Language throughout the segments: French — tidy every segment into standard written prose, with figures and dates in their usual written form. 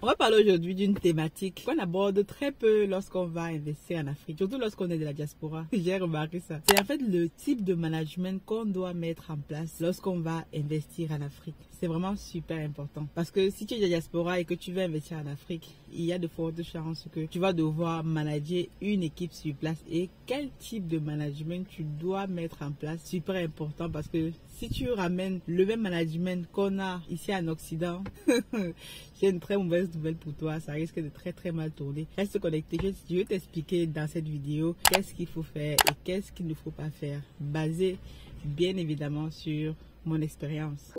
On va parler aujourd'hui d'une thématique qu'on aborde très peu lorsqu'on va investir en Afrique, surtout lorsqu'on est de la diaspora. J'ai remarqué ça. C'est en fait le type de management qu'on doit mettre en place lorsqu'on va investir en Afrique. C'est vraiment super important parce que si tu es de la diaspora et que tu veux investir en Afrique, il y a de fortes chances que tu vas devoir manager une équipe sur place. Et quel type de management tu dois mettre en place, super important, parce que si tu ramènes le même management qu'on a ici en Occident, j'ai une très mauvaise nouvelle pour toi, ça risque de très mal tourner. Reste connecté, je vais t'expliquer dans cette vidéo qu'est-ce qu'il faut faire et qu'est-ce qu'il ne faut pas faire, basé bien évidemment sur mon expérience.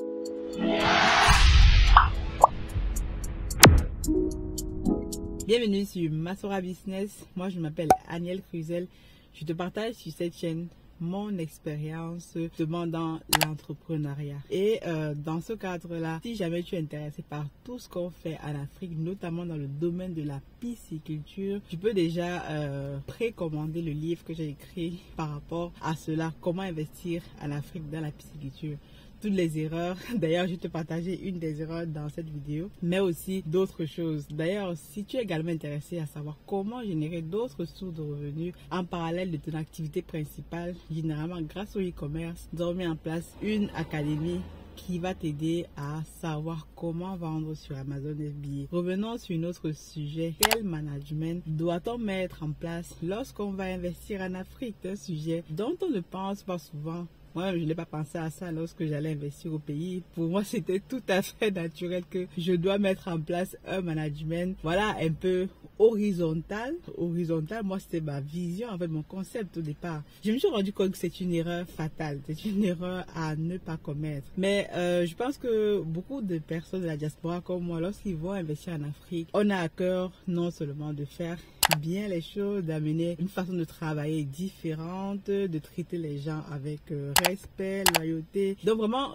Bienvenue sur Masora Business, moi je m'appelle Aniel Cruzel, je te partage sur cette chaîne mon expérience dans l'entrepreneuriat. Et dans ce cadre-là, si jamais tu es intéressé par tout ce qu'on fait en Afrique, notamment dans le domaine de la pisciculture, tu peux déjà précommander le livre que j'ai écrit par rapport à cela, comment investir en Afrique dans la pisciculture. Toutes les erreurs. D'ailleurs, je vais te partager une des erreurs dans cette vidéo, mais aussi d'autres choses. D'ailleurs, si tu es également intéressé à savoir comment générer d'autres sources de revenus en parallèle de ton activité principale, généralement grâce au e-commerce, nous avons mis en place une académie qui va t'aider à savoir comment vendre sur Amazon FBA. Revenons sur un autre sujet. Quel management doit-on mettre en place lorsqu'on va investir en Afrique? C'est un sujet dont on ne pense pas souvent. Moi, je n'ai pas pensé à ça lorsque j'allais investir au pays. Pour moi, c'était tout à fait naturel que je dois mettre en place un management, voilà, un peu horizontal. Horizontal, moi, c'était ma vision, en fait, mon concept au départ. Je me suis rendu compte que c'est une erreur fatale. C'est une erreur à ne pas commettre. Mais je pense que beaucoup de personnes de la diaspora comme moi, lorsqu'ils vont investir en Afrique, on a à cœur non seulement de faire bien les choses, d'amener une façon de travailler différente, de traiter les gens avec respect, loyauté. Donc vraiment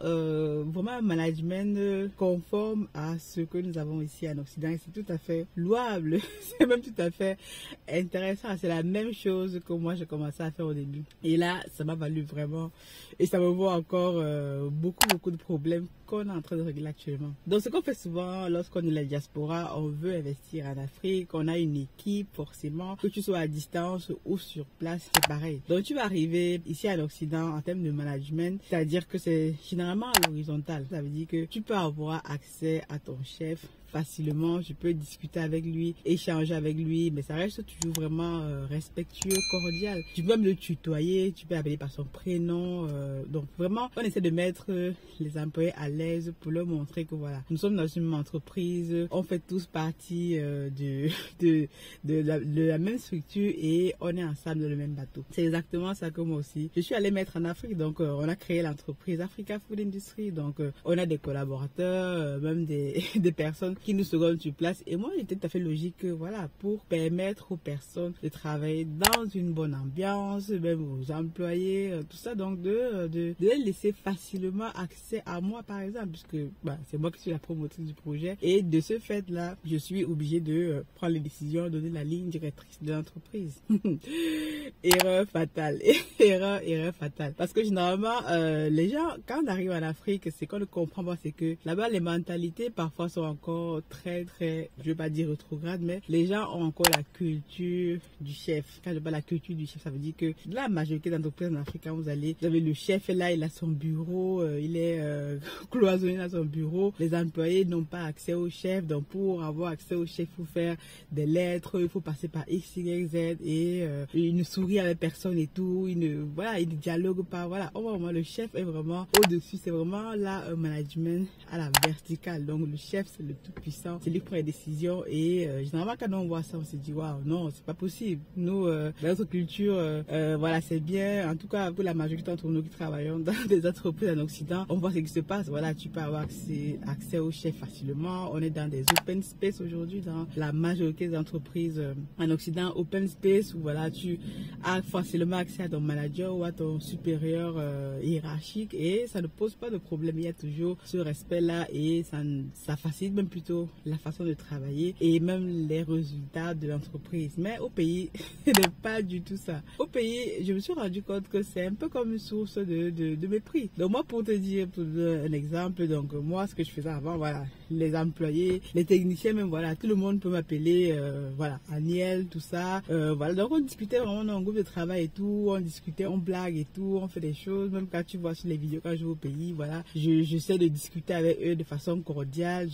un management conforme à ce que nous avons ici en Occident. Et c'est tout à fait louable, c'est même tout à fait intéressant. C'est la même chose que moi j'ai commencé à faire au début. Et là, ça m'a valu vraiment, et ça me vaut encore beaucoup de problèmes qu'on est en train de régler actuellement. Donc ce qu'on fait souvent lorsqu'on est la diaspora, on veut investir en Afrique, on a une équipe, forcément, que tu sois à distance ou sur place, c'est pareil. Donc tu vas arriver ici en Occident en termes de management, c'est-à-dire que c'est généralement à l'horizontale. Ça veut dire que tu peux avoir accès à ton chef facilement, je peux discuter avec lui, échanger avec lui, mais ça reste toujours vraiment respectueux, cordial. Tu peux même le tutoyer, tu peux appeler par son prénom. Donc vraiment, on essaie de mettre les employés à l'aise pour leur montrer que voilà, nous sommes dans une entreprise, on fait tous partie de la même structure et on est ensemble dans le même bateau. C'est exactement ça que moi aussi. Je suis allée mettre en Afrique, donc on a créé l'entreprise Africa Food Industry, donc on a des collaborateurs, même des personnes qui nous secondent sur place. Et moi, il était tout à fait logique que, voilà, pour permettre aux personnes de travailler dans une bonne ambiance, même aux employés, tout ça, donc de les laisser facilement accès à moi, par exemple, puisque c'est moi qui suis la promotrice du projet. Et de ce fait-là, je suis obligée de prendre les décisions, donner la ligne directrice de l'entreprise. Erreur fatale. Erreur fatale. Parce que généralement, les gens, quand on arrive en Afrique, c'est qu'on ne comprend pas, c'est que là-bas, les mentalités parfois sont encore très, je vais pas dire rétrograde, mais les gens ont encore la culture du chef. Quand je parle de la culture du chef, ça veut dire que la majorité d'entreprises en Afrique, quand vous avez le chef est là, il a son bureau, il est cloisonné dans son bureau. Les employés n'ont pas accès au chef, donc pour avoir accès au chef, il faut faire des lettres, il faut passer par X, Y, Z, et il ne sourit avec personne et tout, il ne dialogue pas, voilà. Vraiment, le chef est vraiment au-dessus, c'est vraiment là un management à la verticale. Donc le chef, c'est le tout puissant, c'est lui qui prend les décisions et généralement quand on voit ça, on se dit waouh, non, c'est pas possible. Nous, dans notre culture, voilà, c'est bien. En tout cas, pour la majorité d'entre nous qui travaillons dans des entreprises en Occident, on voit ce qui se passe. Voilà, tu peux avoir accès au chef facilement. On est dans des open space aujourd'hui, dans la majorité des entreprises en Occident, open space où voilà, tu as facilement accès à ton manager ou à ton supérieur hiérarchique et ça ne pose pas de problème. Il y a toujours ce respect-là et ça facilite même plutôt la façon de travailler et même les résultats de l'entreprise. Mais au pays, ce n'est pas du tout ça. Au pays, je me suis rendu compte que c'est un peu comme une source de mépris. Donc moi, pour te dire, pour un exemple, donc moi, ce que je faisais avant, voilà, les employés, les techniciens même, voilà, tout le monde peut m'appeler, voilà, Aniel, tout ça. Voilà, donc on discutait vraiment dans un groupe de travail et tout, on discutait, on blague et tout, on fait des choses, même quand tu vois sur les vidéos quand je vais au pays, voilà, j'essaie de discuter avec eux de façon cordiale,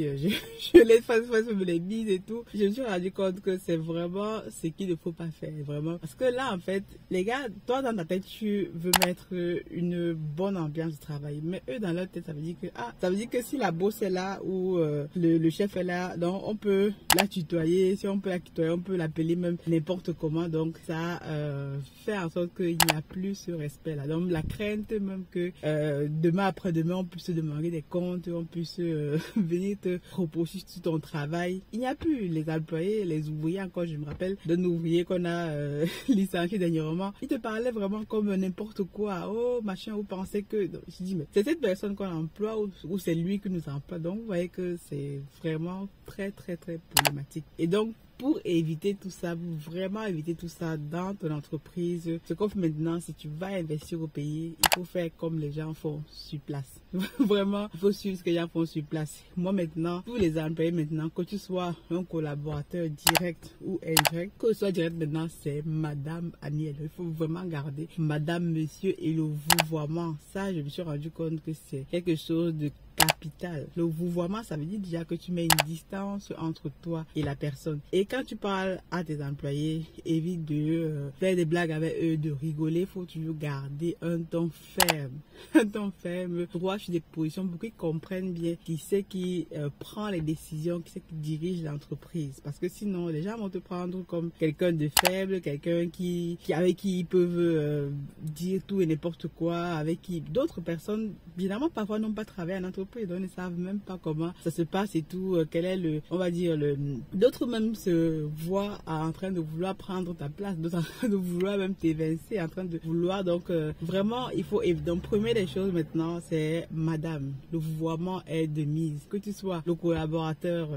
je les fasse les bises et tout. Je me suis rendu compte que c'est vraiment ce qu'il ne faut pas faire, vraiment. Parce que là, en fait, les gars, toi dans ta tête, tu veux mettre une bonne ambiance de travail, mais eux dans leur tête, ça veut dire que, ça veut dire que si la boss est là ou le chef est là, donc on peut la tutoyer, si on peut la tutoyer, on peut l'appeler même n'importe comment, donc ça fait en sorte qu'il n'y a plus ce respect là. Donc la crainte même que demain après-demain on puisse se demander des comptes, on puisse venir te reprocher sur ton travail, il n'y a plus. Les employés, les ouvriers, encore je me rappelle d'un ouvrier qu'on a licencié dernièrement, il te parlait vraiment comme n'importe quoi, oh machin, vous pensez que, donc, je dis mais c'est cette personne qu'on emploie ou c'est lui qui nous emploie, donc vous voyez que c'est vraiment très problématique. Et donc pour éviter tout ça, pour vraiment éviter tout ça dans ton entreprise, ce qu'on fait maintenant, si tu vas investir au pays, il faut faire comme les gens font sur place. Vraiment, il faut suivre ce que les gens font sur place. Moi maintenant, tous les employés maintenant, que tu sois un collaborateur direct ou indirect, que ce soit direct maintenant, c'est Madame Aniel. Il faut vraiment garder Madame, Monsieur et le vouvoiement. Ça, je me suis rendu compte que c'est quelque chose de capital. Le vouvoiement, ça veut dire déjà que tu mets une distance entre toi et la personne. Et quand tu parles à tes employés, évite de faire des blagues avec eux, de rigoler. Il faut toujours garder un ton ferme. Un ton ferme, droit sur des positions pour qu'ils comprennent bien qui c'est qui prend les décisions, qui c'est qui dirige l'entreprise. Parce que sinon, les gens vont te prendre comme quelqu'un de faible, quelqu'un avec qui ils peuvent dire tout et n'importe quoi, avec qui d'autres personnes, évidemment, parfois n'ont pas travaillé en entreprise. Donc, ils ne savent même pas comment ça se passe et tout, quel est on va dire, d'autres même se voient en train de vouloir prendre ta place, d'autres en train de vouloir même t'évincer, en train de vouloir, donc vraiment, il faut, donc première des choses maintenant, c'est Madame, le vouvoiement est de mise, que tu sois le collaborateur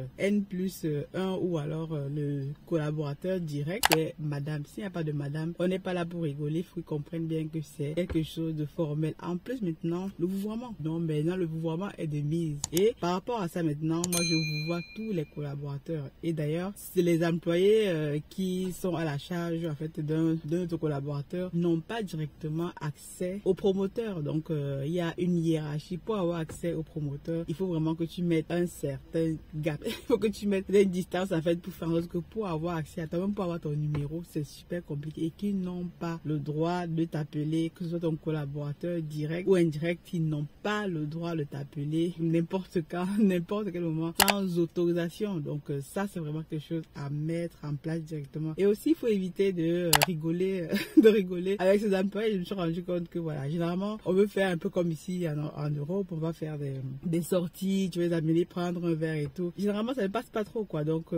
N+1 ou alors le collaborateur direct, c'est Madame. S'il n'y a pas de Madame, on n'est pas là pour rigoler, il faut qu'ils comprennent bien que c'est quelque chose de formel. En plus maintenant, le vouvoiement, donc maintenant le vouvoiement est de mise. Et par rapport à ça maintenant, moi je vous vois tous les collaborateurs. Et d'ailleurs, c'est les employés qui sont à la charge en fait d'un autre collaborateur n'ont pas directement accès au promoteur. Donc il y a une hiérarchie. Pour avoir accès au promoteur, il faut vraiment que tu mettes un certain gap. Il faut que tu mettes des distances en fait pour faire en sorte que pour avoir accès à toi, même pour avoir ton numéro, c'est super compliqué et qu'ils n'ont pas le droit de t'appeler, que ce soit ton collaborateur direct ou indirect, ils n'ont pas le droit de t'appeler n'importe quand, n'importe quel moment, sans autorisation. Donc ça, c'est vraiment quelque chose à mettre en place directement. Et aussi, il faut éviter de rigoler, avec ses employés. Je me suis rendu compte que voilà, généralement, on veut faire un peu comme ici en Europe, on va faire des sorties, tu veux les amener prendre un verre et tout. Généralement, ça ne passe pas trop, quoi. Donc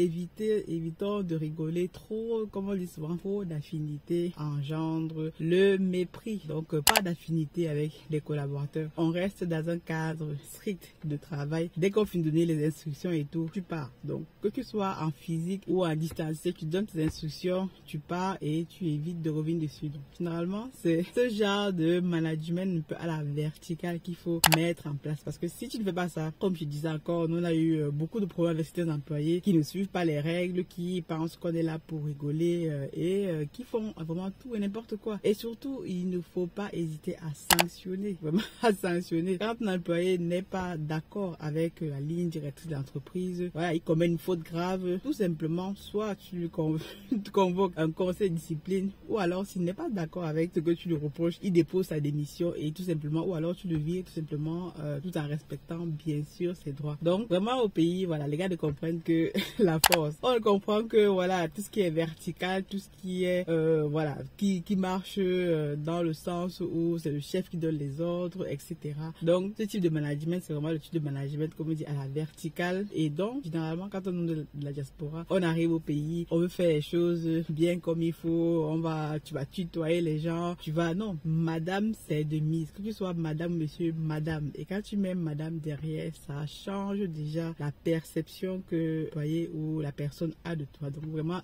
évitons de rigoler trop, comme on dit souvent, trop d'affinité engendre le mépris. Donc pas d'affinité avec les collaborateurs. On reste dans un cadre strict de travail. Dès qu'on finit de donner les instructions et tout, tu pars. Donc que tu sois en physique ou en distanciel, tu donnes tes instructions, tu pars et tu évites de revenir dessus. Donc généralement, c'est ce genre de management un peu à la verticale qu'il faut mettre en place. Parce que si tu ne fais pas ça, comme je disais encore, nous on a eu beaucoup de problèmes avec certains employés qui ne suivent pas les règles, qui pensent qu'on est là pour rigoler et qui font vraiment tout et n'importe quoi. Et surtout, il ne faut pas hésiter à sanctionner, vraiment à sanctionner. Quand un employé n'est pas d'accord avec la ligne directrice de l'entreprise, voilà, il commet une faute grave, tout simplement, soit tu lui convoques un conseil de discipline, ou alors s'il n'est pas d'accord avec ce que tu lui reproches, il dépose sa démission et tout simplement, ou alors tu le vires tout simplement, tout en respectant bien sûr ses droits. Donc vraiment au pays, voilà, les gars de comprennent que la force, on comprend que voilà, tout ce qui est vertical, tout ce qui est voilà, qui marche dans le sens où c'est le chef qui donne les ordres, etc. Donc ce type de management, c'est vraiment le type de management, comme on dit, à la verticale. Et donc généralement quand on est de la diaspora, on arrive au pays, on veut faire les choses bien comme il faut, tu vas tutoyer les gens, non, madame c'est de mise, que tu sois madame, monsieur, madame. Et quand tu mets madame derrière, ça change déjà la perception que l'employé ou la personne a de toi. Donc vraiment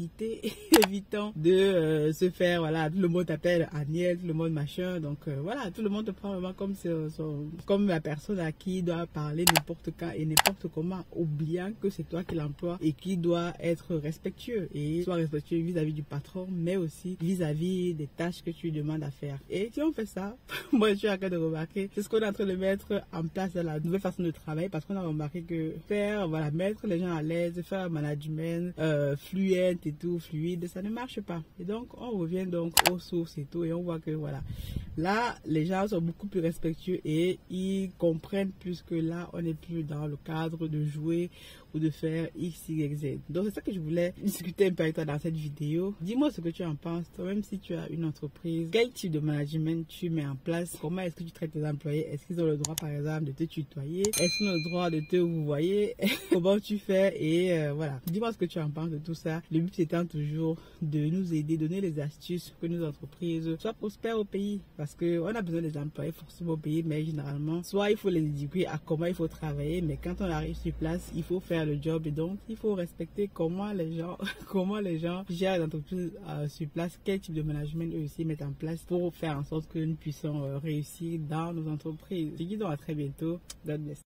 évitons de se faire, voilà, tout le monde t'appelle Aniel, tout le monde machin, donc voilà, tout le monde te prend vraiment comme personne à qui il doit parler n'importe quand et n'importe comment, oubliant que c'est toi qui l'emploie et qui doit être respectueux. Et soit respectueux vis-à-vis du patron, mais aussi vis-à-vis des tâches que tu lui demandes à faire. Et si on fait ça, moi je suis en train de remarquer, c'est ce qu'on est en train de mettre en place dans la nouvelle façon de travailler, parce qu'on a remarqué que faire, voilà, mettre les gens à l'aise, faire un management fluent et tout, fluide, ça ne marche pas. Et donc on revient donc aux sources et tout, et on voit que voilà, là les gens sont beaucoup plus respectueux et ils comprennent plus que là on n'est plus dans le cadre de jouer ou de faire X, Y, Z. Donc c'est ça que je voulais discuter un peu avec toi dans cette vidéo. Dis-moi ce que tu en penses, toi, même si tu as une entreprise, quel type de management tu mets en place, comment est-ce que tu traites tes employés, est-ce qu'ils ont le droit par exemple de te tutoyer, est-ce qu'ils ont le droit de te vouvoyer, comment tu fais, et voilà. Dis-moi ce que tu en penses de tout ça. Le but étant toujours de nous aider, donner les astuces pour que nos entreprises soient prospères au pays, parce qu'on a besoin des employés forcément au pays, mais généralement, soit il faut les éduquer à comment il faut travailler, mais quand on arrive sur place, il faut faire le job, et donc il faut respecter comment les gens gèrent les entreprises sur place, quel type de management eux aussi mettent en place pour faire en sorte que nous puissions réussir dans nos entreprises. Je vous dis donc à très bientôt. God bless.